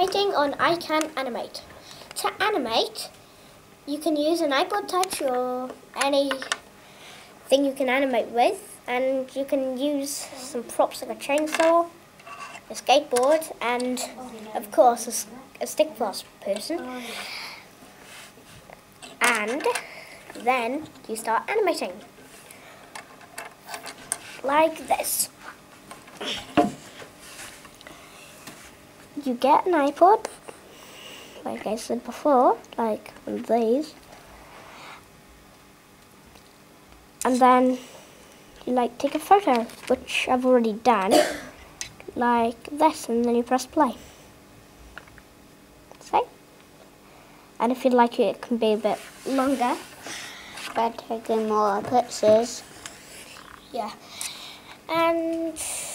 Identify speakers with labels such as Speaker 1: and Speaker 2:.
Speaker 1: animating on I Can Animate. To animate, you can use an iPod Touch or anything you can animate with, and you can use some props like a chainsaw, a skateboard, and of course a stick fast person. And then you start animating like this. You get an iPod, like I said before, like one of these, and then you take a photo, which I've already done, like this, and then you press play. See? And if you'd like it can be a bit longer, by taking more pictures. Yeah. And